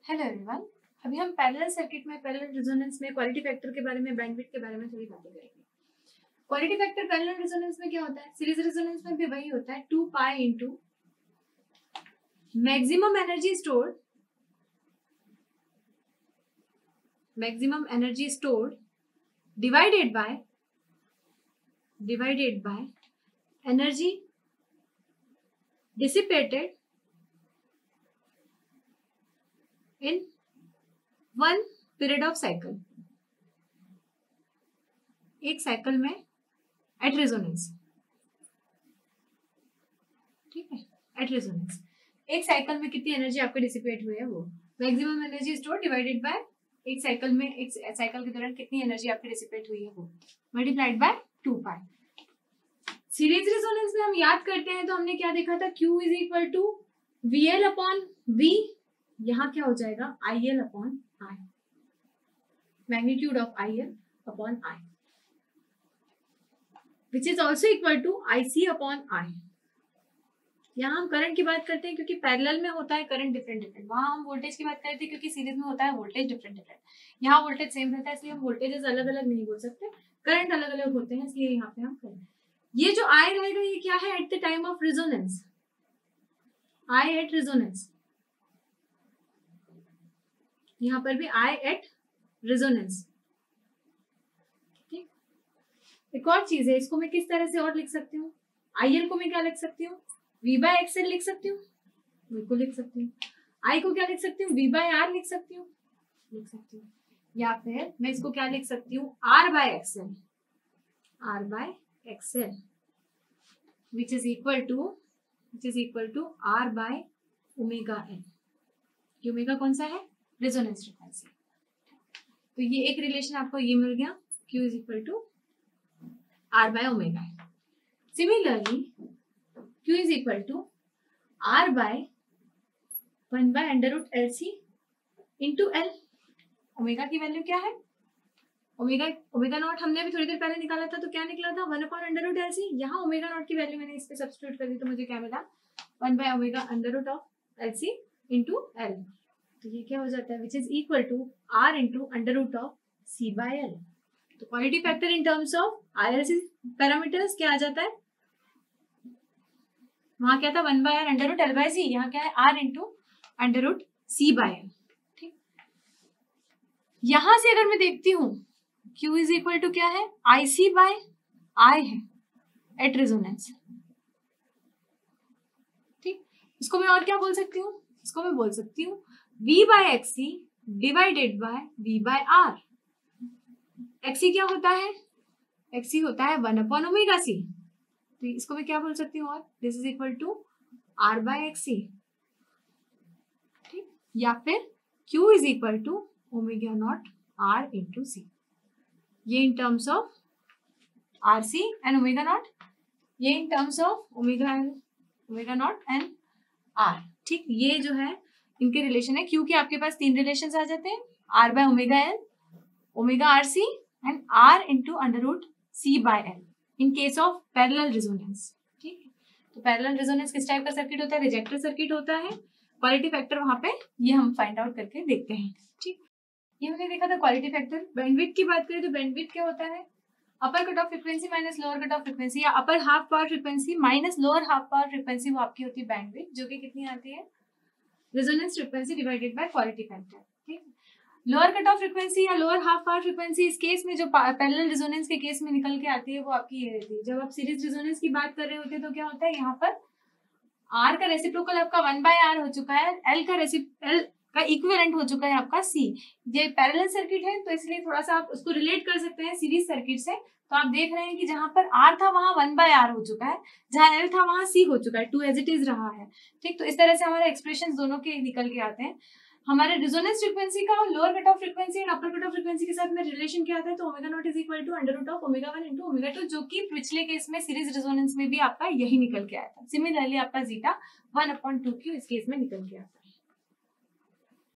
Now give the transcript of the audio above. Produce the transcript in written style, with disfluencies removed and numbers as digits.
Hello everyone. अभी हम parallel circuit में पैरेलल रेजोनेंस में क्वालिटी फैक्टर के बारे में, बैंडविड्थ के बारे में थोड़ी बातें करेंगे। क्वालिटी फैक्टर पैरेलल रेजोनेंस में क्या होता है? सीरीज रेजोनेंस में भी वही होता है, 2 pi into maximum energy stored divided by energy dissipated in one period of cycle, एक साइकिल में एट रेजोनेंस। ठीक है, एट रेजोनेंस एक साइकिल में कितनी एनर्जी आपके डिसिपेट हुई है वो maximum energy store divided by एक साइकिल के दौरान कितनी एनर्जी आपकी डिसिपेट हुई है वो multiplied by 2 pi. Series resonance में हम याद करते हैं तो हमने क्या देखा था? Q is equal to VL upon V। यहाँ क्या हो जाएगा? IL upon I, magnitude of IL upon I, which is also equal to IC upon I। यहाँ हम करंट की बात करते हैं क्योंकि पैरेलल में होता है करंट डिफरेंट। वहां हम वोल्टेज की बात करते हैं क्योंकि सीरीज में होता है वोल्टेज डिफरेंट। यहाँ वोल्टेज सेम रहता है इसलिए हम वोल्टेजेस अलग अलग नहीं बोल सकते, करंट अलग अलग होते हैं इसलिए यहाँ पे हम करें। ये जो I रहेगा ये क्या है? At the time of resonance, I at resonance. यहाँ पर भी I एट रेजोनेंस। ठीक, एक और चीज है, इसको मैं किस तरह से और लिख सकती हूँ? IL को मैं क्या लिख सकती हूँ? V/XL लिख सकती हूँ, बिल्कुल लिख सकती हूँ। I को क्या लिख सकती हूँ? V/R लिख सकती हूँ, लिख सकती हूँ। या फिर मैं इसको क्या लिख सकती हूँ? R/XL, R/XL which is equal to R/ओमेगा L। ये ओमेगा कौन सा है? Resonance frequency. तो ये एक रिलेशन आपको ये मिल गया, Q इज इक्वल टू R/ओमेगा। Similarly Q is equal to R/1/√LC into L। Omega की वैल्यू क्या है? ओमेगा नॉट हमने अभी थोड़ी देर पहले निकाला था, तो क्या निकला था? 1/√LC। यहाँ ओमेगा नॉट की वैल्यू मैंने इस पे सब्स्टिट्यूट कर दी तो मुझे क्या मिला? 1/ω√LC into L। तो ये क्या हो जाता है? Which is equal to R into √C/L। तो quality factor in terms of RLC parameters क्या आ जाता है? वहां क्या था? 1/R√L/C। यहाँ क्या है? R into √C/L। ठीक, यहां से अगर मैं देखती हूँ Q इज इक्वल टू क्या है? IC/I है एट रेजोनेंस। ठीक, इसको मैं और क्या बोल सकती हूँ? इसको मैं बोल सकती हूँ V/XC divided by V/R। XC क्या होता है? XC होता है 1/ωc। तो इसको मैं क्या बोल सकती हूँ? और this is equal to R/XC। ठीक, या फिर Q is equal to ω0 R into C। ये in terms of RC and ω0, ये in terms of ω0 and R। ठीक, ये जो है इनके रिलेशन है। क्यों कि आपके पास 3 रिलेशन आ जाते हैं, R/ωL, ω/RC and R into √C/L in case of parallel resonance. ठीक है, तो पैरेलल रेजोनेंस किस टाइप का सर्किट होता है? रिजेक्टर सर्किट होता है। क्वालिटी फैक्टर वहां पे ये हम फाइंड आउट करके देखते हैं। ठीक, ये हमने देखा था क्वालिटी फैक्टर। बैंडविड्थ की बात करें तो बैंडविड्थ क्या होता है? Upper cut off frequency minus lower cut off frequency, या upper half power frequency minus lower half power frequency, वो आपकी होती है बैंडविड्थ, जो कि कितनी आती है? Resonance frequency divided by quality factor. ठीक, लोअर कट ऑफ फ्रीक्वेंसी या लोअर हाफ पावर फ्रीक्वेंसी इस केस में जो पैरेलल रेजोनेंस के केस में निकल के आती है वो आपकी ये रहती है। जब आप सीरीज रेजोनेंस की बात कर रहे होते हैं तो क्या होता है? यहाँ पर R का रेसिप्रोकल आपका 1/R हो चुका है, L का इक्विवेलेंट हो चुका है आपका C। ये पैरेलल सर्किट है तो इसलिए थोड़ा सा आप उसको रिलेट कर सकते हैं सीरीज सर्किट से। तो आप देख रहे हैं कि जहां पर R था वहां 1/R हो चुका है, जहां L था वहां C हो चुका है, 2 एज इट इज रहा है। ठीक, तो इस तरह से हमारे एक्सप्रेशन दोनों के निकल के आते हैं। हमारे रेजोनेंस फ्रीक्वेंसी का lower cut off frequency and upper cut off frequency के साथ में रिलेशन क्या आता है? तो ω0 इज इक्वल टू √ω1 इंटू ω2, जो कि पिछले केस में सीरीज रेजोनेंस में भी आपका यही निकल के आया था। सिमिलरली आपका जीटा 1/2Q इस केस में निकल के आता है।